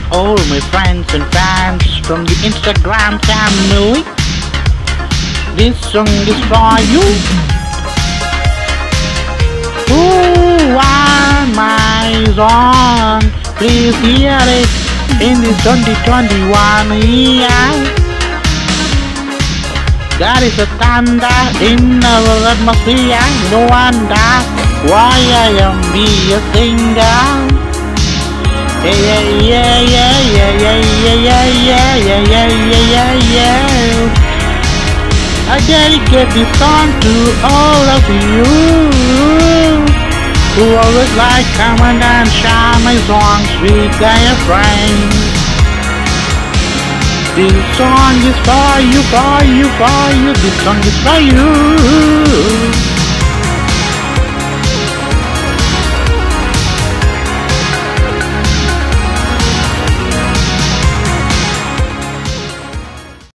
all my friends and fans from the Instagram family. This song is for you. Who want my song? Please hear it in this 2021 year. There is a thunder in our atmosphere. No wonder why I am be a singer. Yeah, yeah, yeah, yeah, yeah, yeah, yeah, yeah, yeah, yeah, yeah, yeah. I dedicate this song to all of you who always like comment and share my songs with their friends. This song is for you, for you, for you. This song is for you.